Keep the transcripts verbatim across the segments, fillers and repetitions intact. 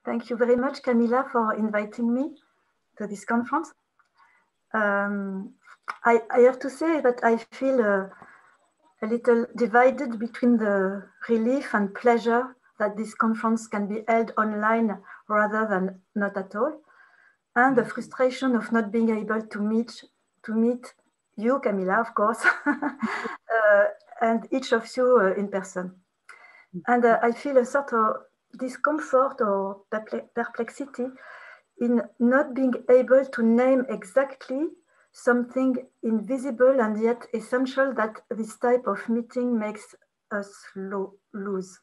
Thank you very much, Camilla, for inviting me to this conference. Um, I, I have to say that I feel uh, a little divided between the relief and pleasure that this conference can be held online rather than not at all, and the frustration of not being able to meet to meet you, Camilla, of course, uh, and each of you uh, in person. And uh, I feel a sort of discomfort or perplexity in not being able to name exactly something invisible and yet essential that this type of meeting makes us lo lose.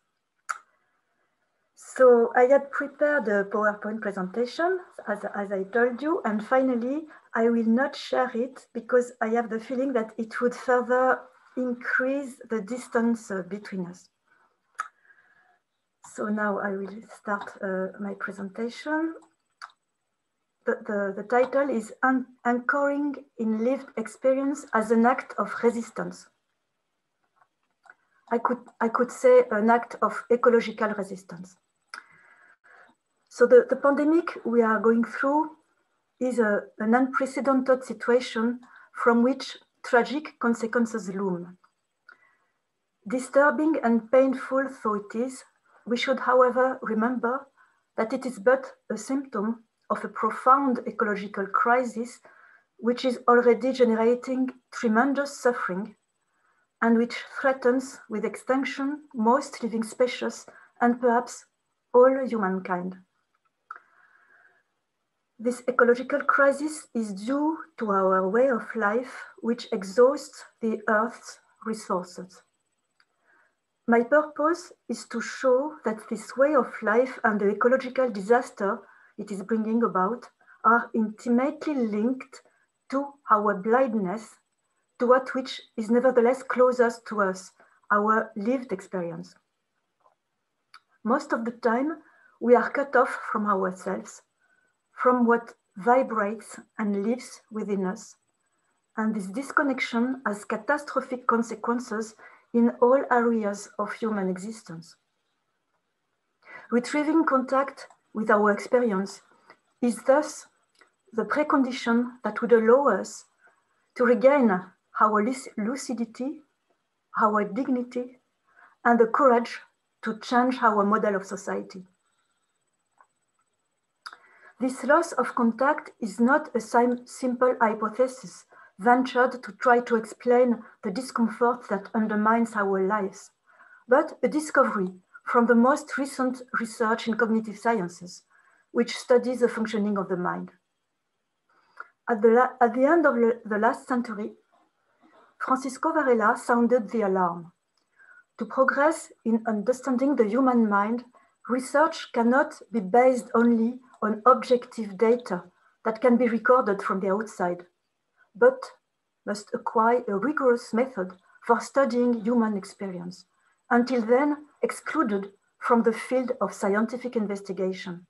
So I had prepared a PowerPoint presentation, as, as I told you, and finally, I will not share it because I have the feeling that it would further increase the distance uh, between us. So now I will start uh, my presentation. The, the, the title is Anchoring in Lived Experience as an Act of Resistance. I could, I could say an act of ecological resistance. So the, the pandemic we are going through is a, an unprecedented situation from which tragic consequences loom. Disturbing and painful though it is, we should, however, remember that it is but a symptom of a profound ecological crisis which is already generating tremendous suffering and which threatens with extinction most living species and perhaps all humankind. This ecological crisis is due to our way of life, which exhausts the Earth's resources. My purpose is to show that this way of life and the ecological disaster it is bringing about are intimately linked to our blindness, to what which is nevertheless closest to us, our lived experience. Most of the time, we are cut off from ourselves, from what vibrates and lives within us. And this disconnection has catastrophic consequences in all areas of human existence. Retrieving contact with our experience is thus the precondition that would allow us to regain our lucidity, our dignity, and the courage to change our model of society. This loss of contact is not a simple hypothesis ventured to try to explain the discomfort that undermines our lives, but a discovery from the most recent research in cognitive sciences, which studies the functioning of the mind. At the, at the end of the last century, Francisco Varela sounded the alarm. To progress in understanding the human mind, research cannot be based only on objective data that can be recorded from the outside, but must acquire a rigorous method for studying human experience, until then excluded from the field of scientific investigation.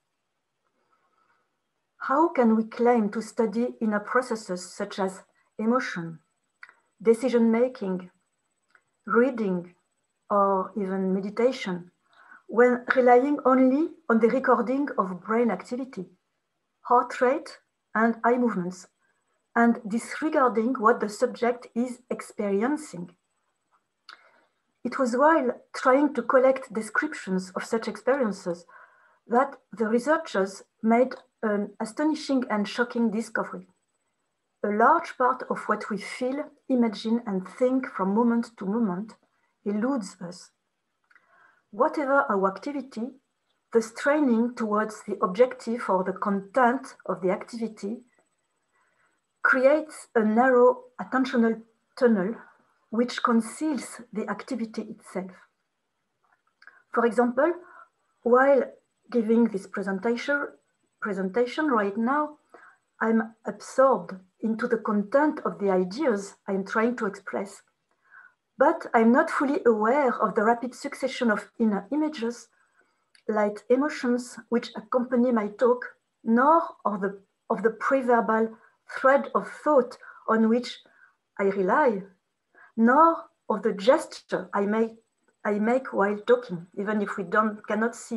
How can we claim to study inner processes such as emotion, decision-making, reading, or even meditation, when relying only on the recording of brain activity, heart rate, and eye movements, and disregarding what the subject is experiencing? It was while trying to collect descriptions of such experiences that the researchers made an astonishing and shocking discovery. A large part of what we feel, imagine, and think from moment to moment eludes us. Whatever our activity, the straining towards the objective or the content of the activity creates a narrow attentional tunnel which conceals the activity itself. For example, while giving this presentation, presentation right now, I'm absorbed into the content of the ideas I'm trying to express. But I'm not fully aware of the rapid succession of inner images, like emotions which accompany my talk, nor of the, of the pre-verbal thread of thought on which I rely, nor of the gesture I make, I make while talking, even if we don't, cannot see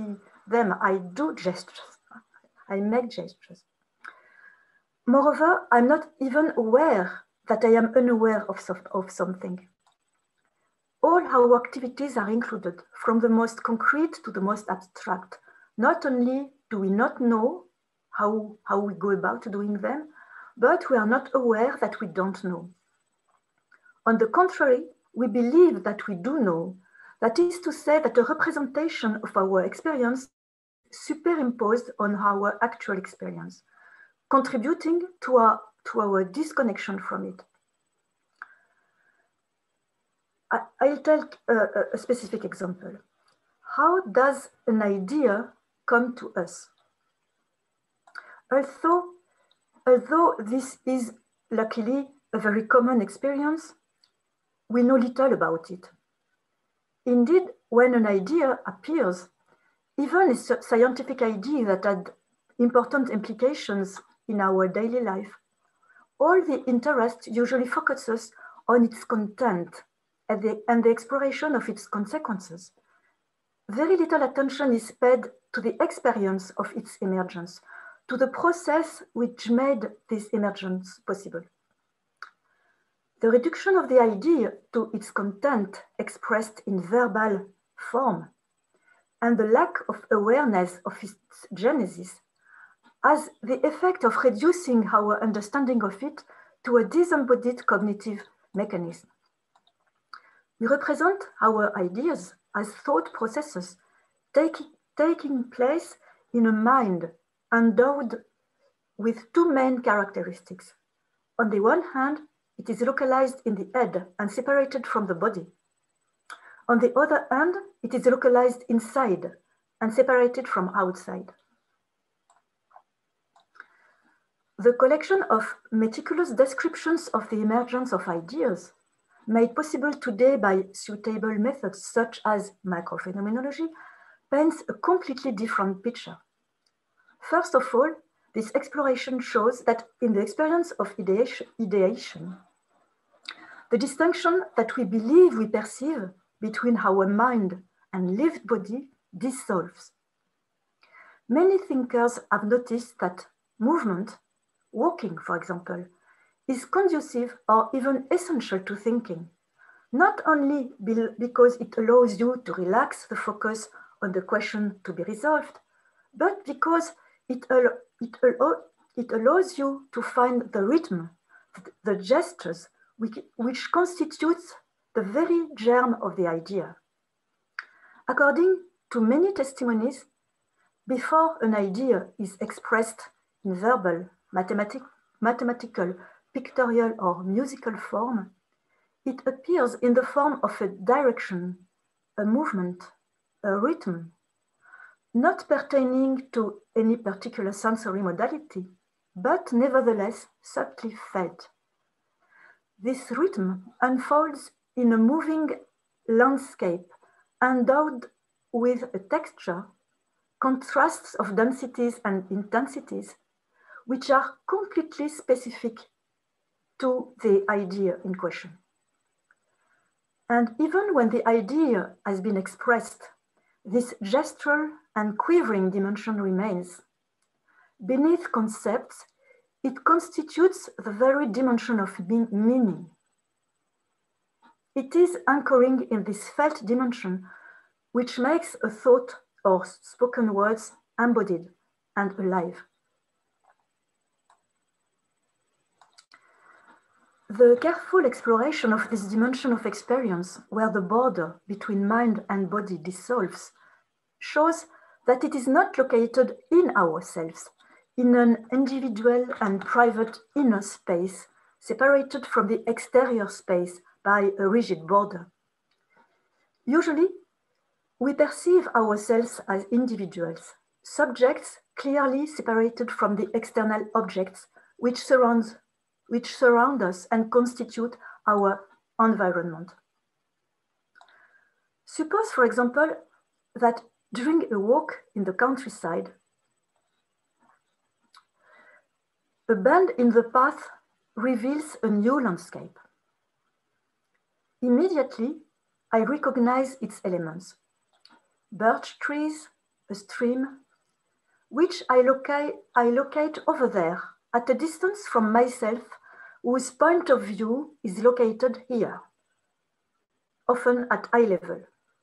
them, I do gestures. I make gestures. Moreover, I'm not even aware that I am unaware of, of something. All our activities are included, from the most concrete to the most abstract. Not only do we not know how, how we go about doing them, but we are not aware that we don't know. On the contrary, we believe that we do know. That is to say that a representation of our experience is superimposed on our actual experience, contributing to our, to our disconnection from it. I, I'll tell a, a specific example. How does an idea come to us? Although, although this is luckily a very common experience, we know little about it. Indeed, when an idea appears, even a scientific idea that had important implications in our daily life, all the interest usually focuses on its content and the, and the exploration of its consequences. Very little attention is paid to the experience of its emergence, to the process which made this emergence possible. The reduction of the idea to its content expressed in verbal form and the lack of awareness of its genesis has the effect of reducing our understanding of it to a disembodied cognitive mechanism. We represent our ideas as thought processes take, taking place in a mind endowed with two main characteristics. On the one hand, it is localized in the head and separated from the body. On the other hand, it is localized inside and separated from outside. The collection of meticulous descriptions of the emergence of ideas, made possible today by suitable methods such as microphenomenology, paints a completely different picture. First of all, this exploration shows that in the experience of ideation, ideation, the distinction that we believe we perceive between our mind and lived body dissolves. Many thinkers have noticed that movement, walking for example, is conducive or even essential to thinking, not only because it allows you to relax the focus on the question to be resolved, but because it, al it, al it allows you to find the rhythm, the gestures, which, which constitutes the very germ of the idea. According to many testimonies, before an idea is expressed in verbal, mathematic, mathematical, pictorial, or musical form, it appears in the form of a direction, a movement, a rhythm, not pertaining to any particular sensory modality, but nevertheless subtly felt. This rhythm unfolds in a moving landscape endowed with a texture, contrasts of densities and intensities, which are completely specific to the idea in question. And even when the idea has been expressed, this gestural and quivering dimension remains. Beneath concepts, it constitutes the very dimension of meaning. It is anchoring in this felt dimension which makes a thought or spoken words embodied and alive. The careful exploration of this dimension of experience, where the border between mind and body dissolves, shows that it is not located in ourselves, in an individual and private inner space, separated from the exterior space by a rigid border. Usually, we perceive ourselves as individuals, subjects clearly separated from the external objects which surround, which surround us and constitute our environment. Suppose, for example, that during a walk in the countryside, a bend in the path reveals a new landscape. Immediately, I recognize its elements: birch trees, a stream, which I locate, I locate over there at a distance from myself, whose point of view is located here, often at eye level.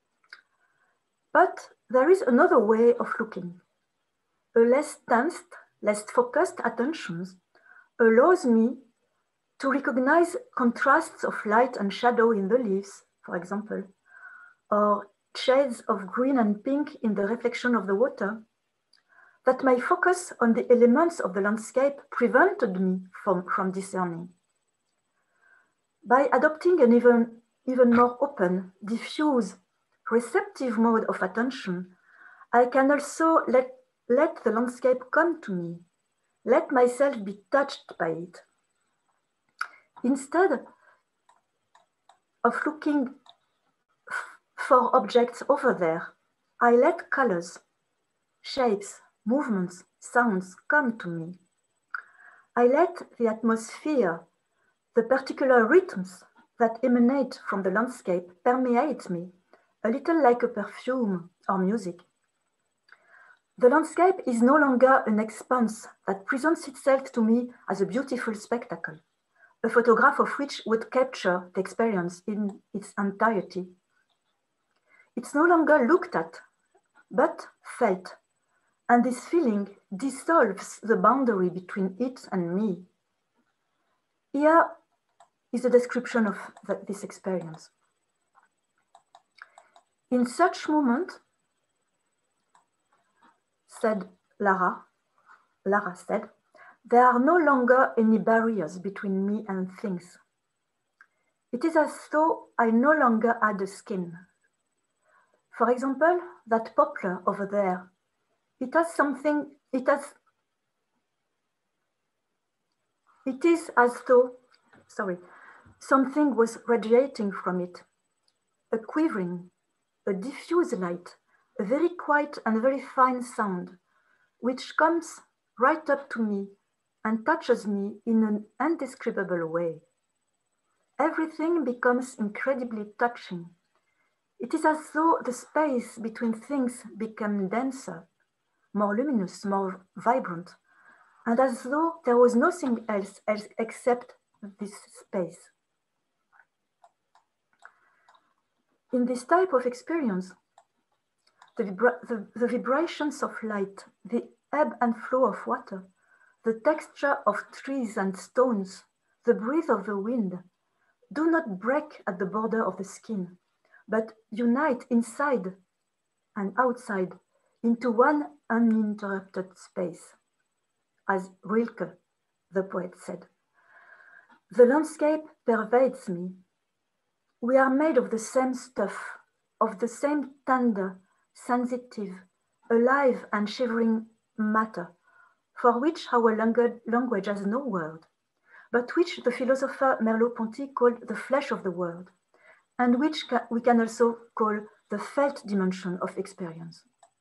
But there is another way of looking. A less tensed, less focused attention allows me to recognize contrasts of light and shadow in the leaves, for example, or shades of green and pink in the reflection of the water, that my focus on the elements of the landscape prevented me from, from discerning. By adopting an even, even more open, diffuse, receptive mode of attention, I can also let, let the landscape come to me, let myself be touched by it. Instead of looking for objects over there, I let colors, shapes, movements, sounds come to me. I let the atmosphere, the particular rhythms that emanate from the landscape permeate me, a little like a perfume or music. The landscape is no longer an expanse that presents itself to me as a beautiful spectacle, a photograph of which would capture the experience in its entirety. It's no longer looked at, but felt, and this feeling dissolves the boundary between it and me. Here is a description of the, this experience. In such moment, said Lara, Lara said, there are no longer any barriers between me and things. It is as though I no longer had a skin. For example, that poplar over there, it has something, it has, it is as though, sorry, something was radiating from it, a quivering, a diffuse light, a very quiet and very fine sound, which comes right up to me and touches me in an indescribable way. Everything becomes incredibly touching. It is as though the space between things became denser, more luminous, more vibrant, and as though there was nothing else, else except this space. In this type of experience, the, vibra the, the vibrations of light, the ebb and flow of water, the texture of trees and stones, the breath of the wind, do not break at the border of the skin, but unite inside and outside into one uninterrupted space. As Rilke, the poet, said, the landscape pervades me. We are made of the same stuff, of the same tender, sensitive, alive and shivering matter, for which our language has no word, but which the philosopher Merleau-Ponty called the flesh of the world, and which we can also call the felt dimension of experience.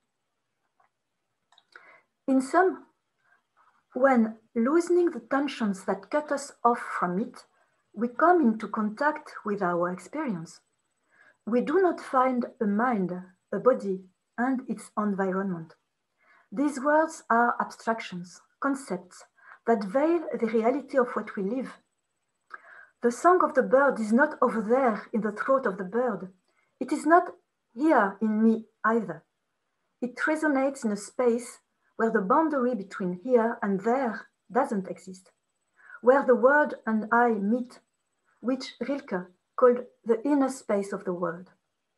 In sum, when loosening the tensions that cut us off from it, we come into contact with our experience. We do not find a mind, a body, and its environment. These words are abstractions, concepts that veil the reality of what we live. The song of the bird is not over there in the throat of the bird. It is not here in me either. It resonates in a space where the boundary between here and there doesn't exist, where the word and I meet, which Rilke called the inner space of the world.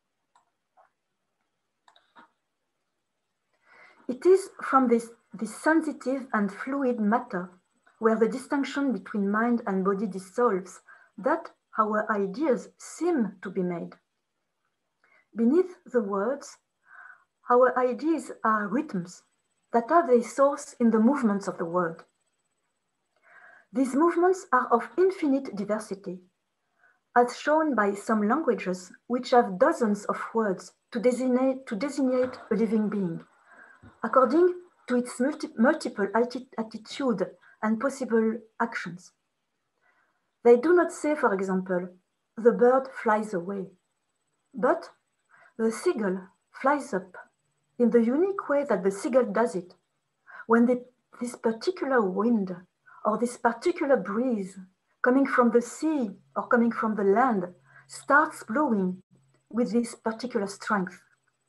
It is from this, this sensitive and fluid matter, where the distinction between mind and body dissolves, that our ideas seem to be made. Beneath the words, our ideas are rhythms that have their source in the movements of the world. These movements are of infinite diversity, as shown by some languages which have dozens of words to designate, to designate a living being, according to its multi multiple atti attitude and possible actions. They do not say, for example, the bird flies away, but the seagull flies up, in the unique way that the seagull does it, when the, this particular wind or this particular breeze coming from the sea or coming from the land starts blowing with this particular strength.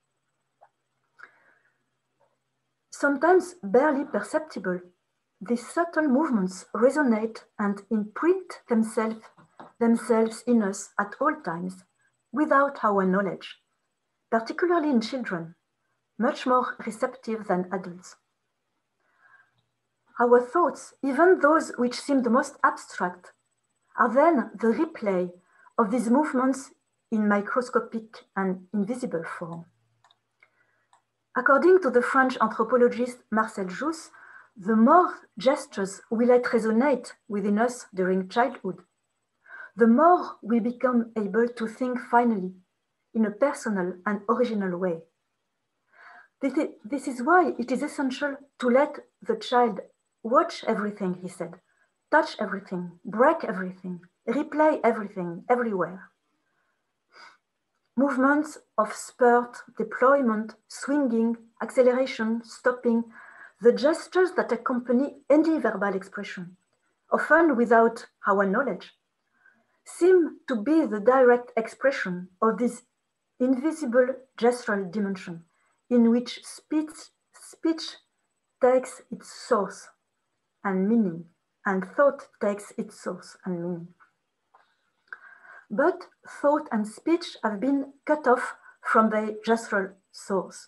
Sometimes barely perceptible, these subtle movements resonate and imprint themselves, themselves in us at all times without our knowledge, particularly in children, much more receptive than adults. Our thoughts, even those which seem the most abstract, are then the replay of these movements in microscopic and invisible form. According to the French anthropologist Marcel Jousse, the more gestures we let resonate within us during childhood, the more we become able to think finally in a personal and original way. This is, this is why it is essential to let the child watch everything he said, touch everything, break everything, replay everything, everywhere. Movements of spurt, deployment, swinging, acceleration, stopping, the gestures that accompany any verbal expression, often without our knowledge, seem to be the direct expression of this invisible gestural dimension in which speech, speech takes its source and meaning, and thought takes its source and meaning. But thought and speech have been cut off from their gestural source.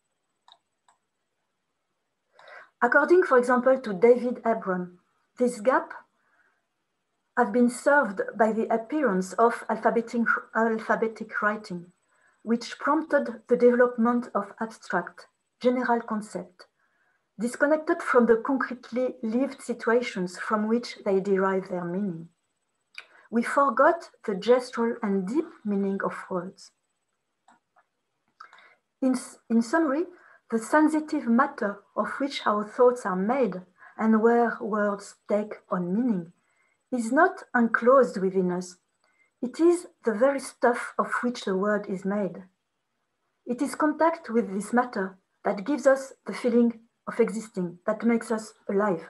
According, for example, to David Abram, this gap has been served by the appearance of alphabetic, alphabetic writing, which prompted the development of abstract, general concepts, disconnected from the concretely lived situations from which they derive their meaning. We forgot the gestural and deep meaning of words. In, in summary, the sensitive matter of which our thoughts are made and where words take on meaning is not enclosed within us. It is the very stuff of which the word is made. It is contact with this matter that gives us the feeling of existing, that makes us alive.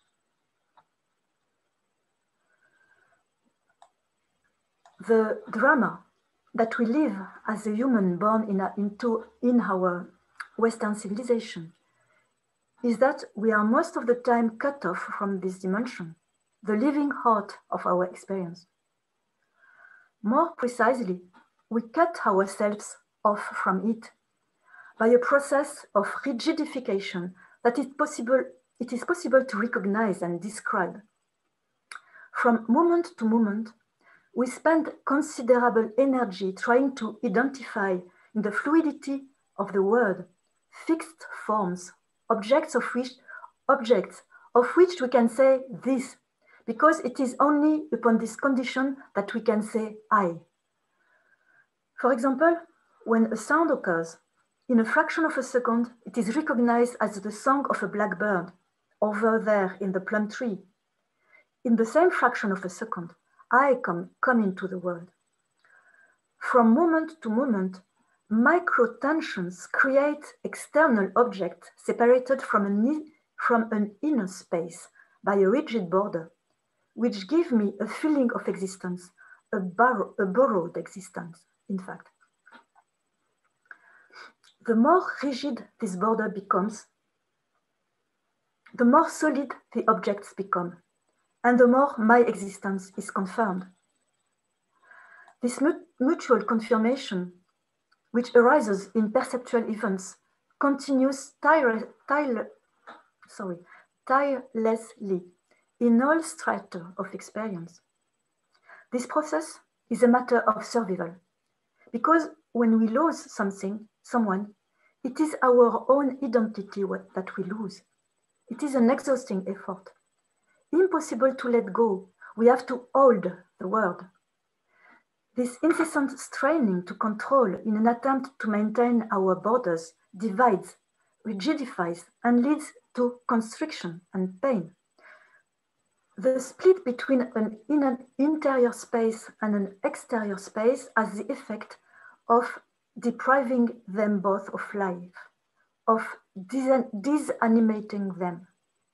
The drama that we live as a human born in, a, into, in our Western civilization is that we are most of the time cut off from this dimension, the living heart of our experience. More precisely, we cut ourselves off from it by a process of rigidification that is possible, it is possible to recognize and describe. From moment to moment, we spend considerable energy trying to identify in the fluidity of the word fixed forms, objects of which, objects of which we can say this, because it is only upon this condition that we can say I. For example, when a sound occurs, in a fraction of a second, it is recognized as the song of a blackbird over there in the plum tree. In the same fraction of a second, I come, come into the world. From moment to moment, micro-tensions create external objects separated from an, from an inner space by a rigid border, which give me a feeling of existence, a, borrow, a borrowed existence, in fact. The more rigid this border becomes, the more solid the objects become, and the more my existence is confirmed. This mutual confirmation, which arises in perceptual events, continues tire, tire, sorry, tirelessly in all strata of experience. This process is a matter of survival, because when we lose something, someone, it is our own identity that we lose. It is an exhausting effort. Impossible to let go. We have to hold the world. This incessant straining to control in an attempt to maintain our borders divides, rigidifies, and leads to constriction and pain. The split between an, in an interior space and an exterior space has the effect of depriving them both of life, of disanimating them.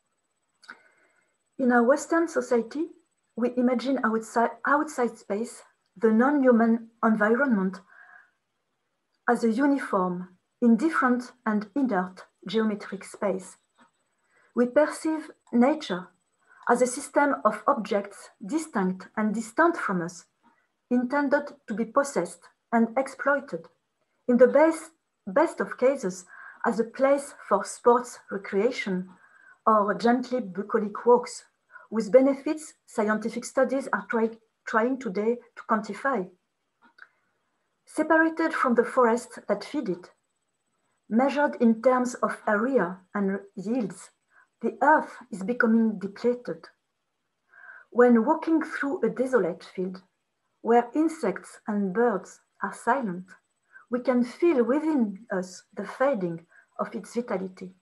In our Western society, we imagine outside, outside space, the non-human environment, as a uniform, indifferent and inert geometric space. We perceive nature as a system of objects distinct and distant from us, intended to be possessed and exploited, in the best, best of cases as a place for sports recreation or gently bucolic walks, whose benefits scientific studies are try, trying today to quantify. Separated from the forests that feed it, measured in terms of area and yields, the earth is becoming depleted. When walking through a desolate field, where insects and birds are silent, we can feel within us the fading of its vitality.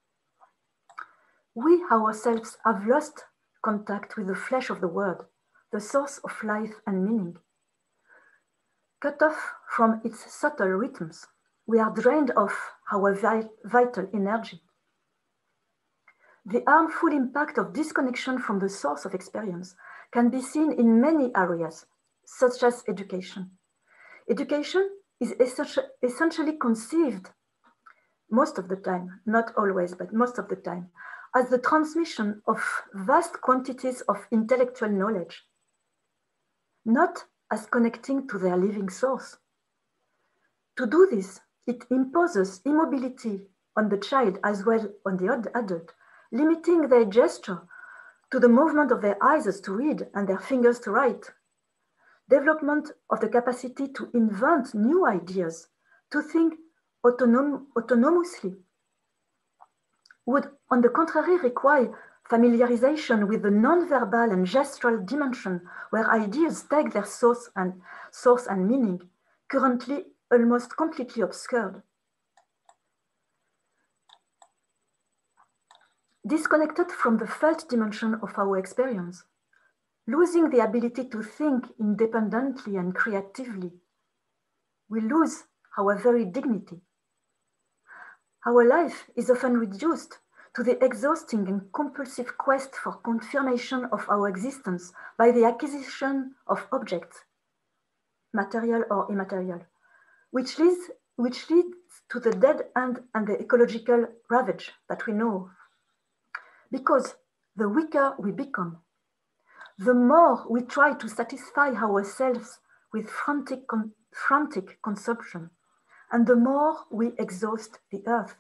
We ourselves have lost contact with the flesh of the world, the source of life and meaning. Cut off from its subtle rhythms, we are drained of our vital energy. The harmful impact of disconnection from the source of experience can be seen in many areas, such as education. Education is essentially conceived most of the time, not always, but most of the time, as the transmission of vast quantities of intellectual knowledge, not as connecting to their living source. To do this, it imposes immobility on the child as well as on the adult, limiting their gesture to the movement of their eyes to read and their fingers to write. Development of the capacity to invent new ideas, to think autonom autonomously, would, on the contrary, require familiarization with the non-verbal and gestural dimension where ideas take their source and, source and meaning, currently almost completely obscured. Disconnected from the felt dimension of our experience, losing the ability to think independently and creatively, we lose our very dignity. Our life is often reduced to the exhausting and compulsive quest for confirmation of our existence by the acquisition of objects, material or immaterial, which leads, which leads to the dead end and the ecological ravage that we know. Because the weaker we become, the more we try to satisfy ourselves with frantic, con frantic consumption, and the more we exhaust the earth.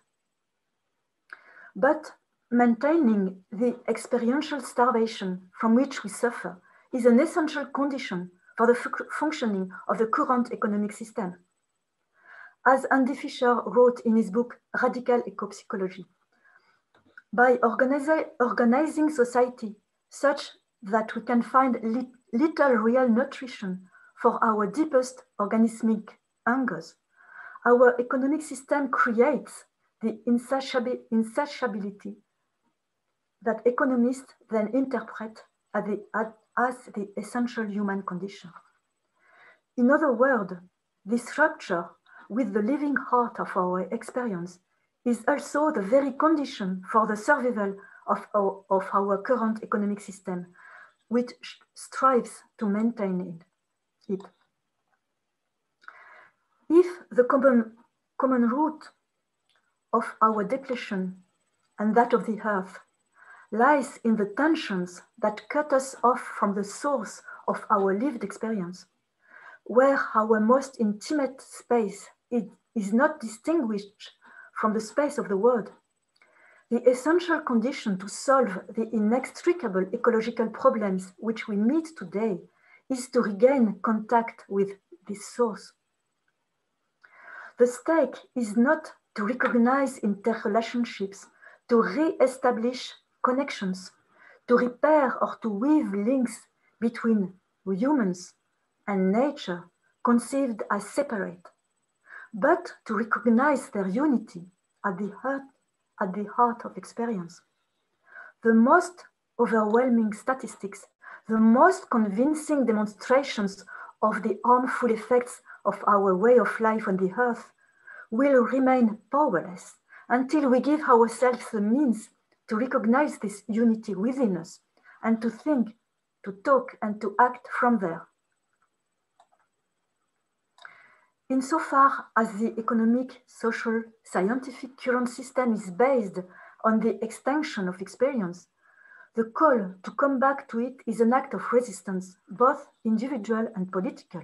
But maintaining the experiential starvation from which we suffer is an essential condition for the functioning of the current economic system. As Andy Fisher wrote in his book, Radical Ecopsychology, by organizi organizing society such that we can find li little real nutrition for our deepest organismic hungers, our economic system creates the insatiability that economists then interpret as the, as the essential human condition. In other words, this rupture with the living heart of our experience is also the very condition for the survival of our, of our current economic system, which strives to maintain it. If the common, common root of our depletion and that of the earth lies in the tensions that cut us off from the source of our lived experience, where our most intimate space is not distinguished from the space of the world, the essential condition to solve the inextricable ecological problems which we meet today is to regain contact with this source. The stake is not to recognize interrelationships, to re-establish connections, to repair or to weave links between humans and nature conceived as separate, but to recognize their unity at the heart, at the heart of experience. The most overwhelming statistics, the most convincing demonstrations of the harmful effects of our way of life on the earth will remain powerless until we give ourselves the means to recognize this unity within us and to think, to talk, and to act from there. Insofar as the economic, social, scientific current system is based on the extension of experience, the call to come back to it is an act of resistance, both individual and political.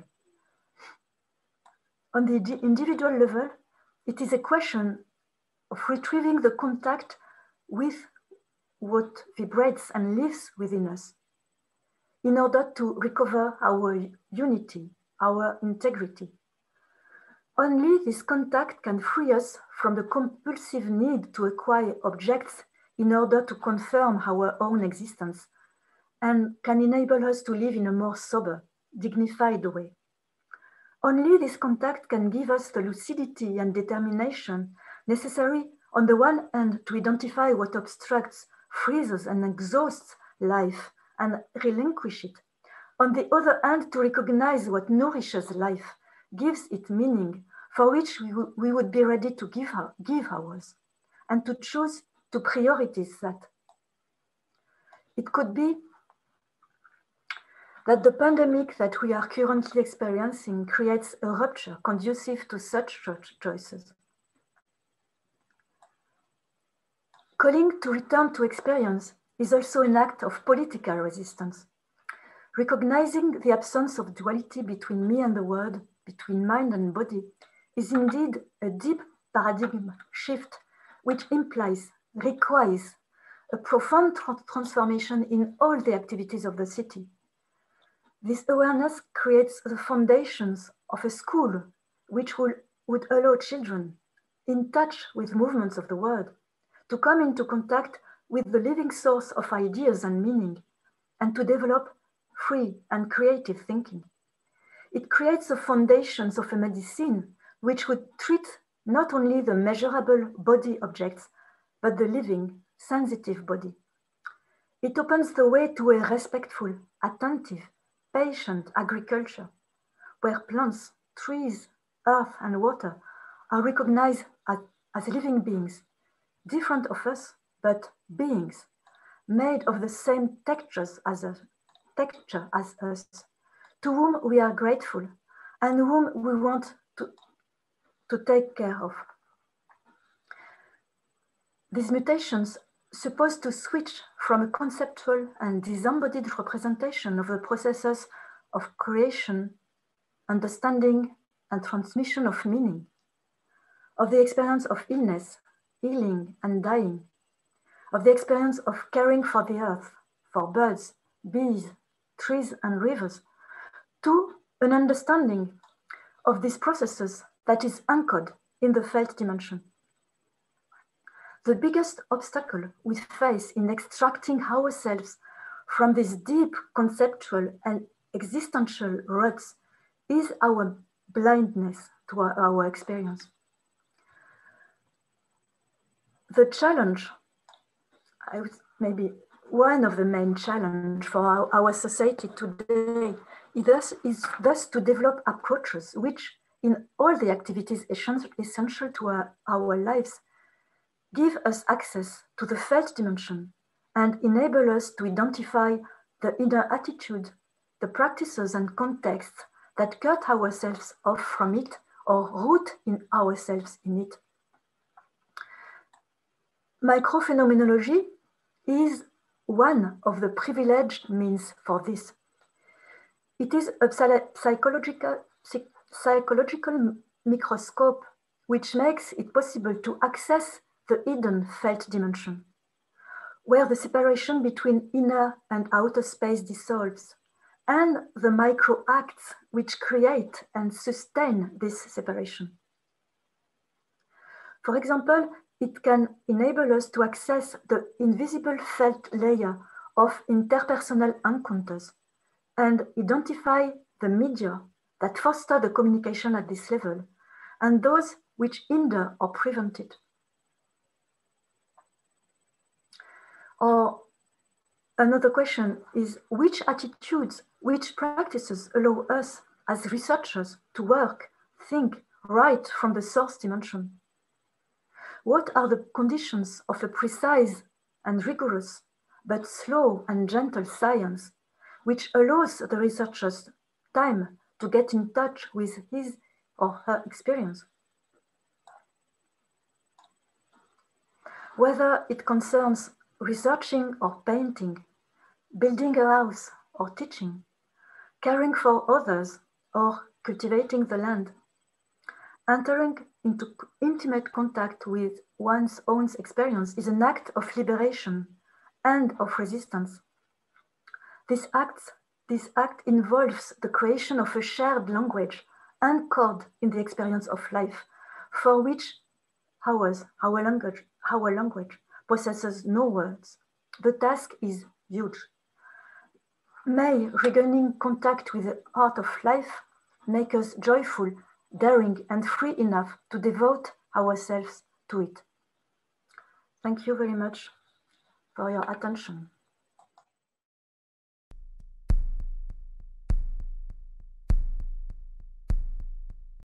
On the individual level, it is a question of retrieving the contact with what vibrates and lives within us in order to recover our unity, our integrity. Only this contact can free us from the compulsive need to acquire objects in order to confirm our own existence, and can enable us to live in a more sober, dignified way. Only this contact can give us the lucidity and determination necessary, on the one hand, to identify what obstructs, freezes, and exhausts life and relinquish it. On the other hand, to recognize what nourishes life, gives it meaning, for which we, we would be ready to give, our, give ours, and to choose to prioritize that. It could be that the pandemic that we are currently experiencing creates a rupture conducive to such choices. Calling to return to experience is also an act of political resistance. Recognizing the absence of duality between me and the world, between mind and body, is indeed a deep paradigm shift which implies, requires a profound tra transformation in all the activities of the city. This awareness creates the foundations of a school which will, would allow children in touch with movements of the world to come into contact with the living source of ideas and meaning, and to develop free and creative thinking. It creates the foundations of a medicine which would treat not only the measurable body objects, but the living, sensitive body. It opens the way to a respectful, attentive, patient agriculture, where plants, trees, earth, and water are recognized as, as living beings, different of us, but beings, made of the same textures as us, texture as us, to whom we are grateful and whom we want to, to take care of. These mutations supposed to switch from a conceptual and disembodied representation of the processes of creation, understanding, and transmission of meaning, of the experience of illness, healing, and dying, of the experience of caring for the earth, for birds, bees, trees, and rivers, to an understanding of these processes that is anchored in the felt dimension. The biggest obstacle we face in extracting ourselves from these deep conceptual and existential ruts is our blindness to our, our experience. The challenge, I would, maybe one of the main challenges for our, our society today is thus, is thus to develop approaches which, in all the activities essential to our, our lives, give us access to the felt dimension and enable us to identify the inner attitude, the practices and contexts that cut ourselves off from it or root in ourselves in it. Microphenomenology is one of the privileged means for this. It is a psychological, psychological microscope which makes it possible to access the hidden felt dimension, where the separation between inner and outer space dissolves, and the micro acts which create and sustain this separation. For example, it can enable us to access the invisible felt layer of interpersonal encounters and identify the media that foster the communication at this level and those which hinder or prevent it. Or another question is, which attitudes, which practices allow us as researchers to work, think, write from the source dimension? What are the conditions of a precise and rigorous, but slow and gentle science, which allows the researchers time to get in touch with his or her experience? Whether it concerns researching or painting, building a house or teaching, caring for others or cultivating the land, entering into intimate contact with one's own experience is an act of liberation and of resistance. This act, this act involves the creation of a shared language anchored in the experience of life, for which ours, our language, our language possesses no words. The task is huge. May regaining contact with the art of life make us joyful, daring, and free enough to devote ourselves to it. Thank you very much for your attention.